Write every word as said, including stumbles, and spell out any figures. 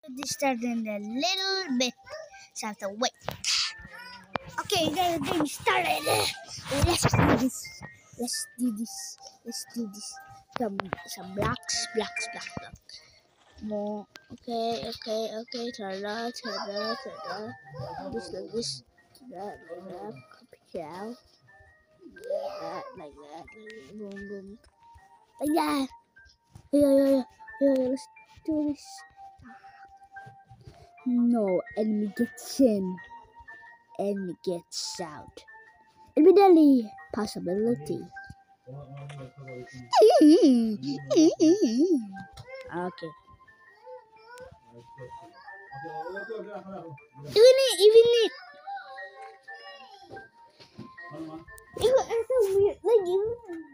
This started in a little bit. So I have to wait. Okay, the game started. Let's do this. Let's do this. Let's do this. Some some blocks, blocks, blocks, blocks. More. Okay, okay, okay. Ta-da, ta-da, ta-da. This like this. That like that. Copy shell. Like that, like that. Like boom, boom. Like that. Yeah, yeah, yeah. Yeah, let's do this. No, enemy gets in. Enemy gets out. Evidently, possibility. Okay. Even it, even it. It was so weird. Like, even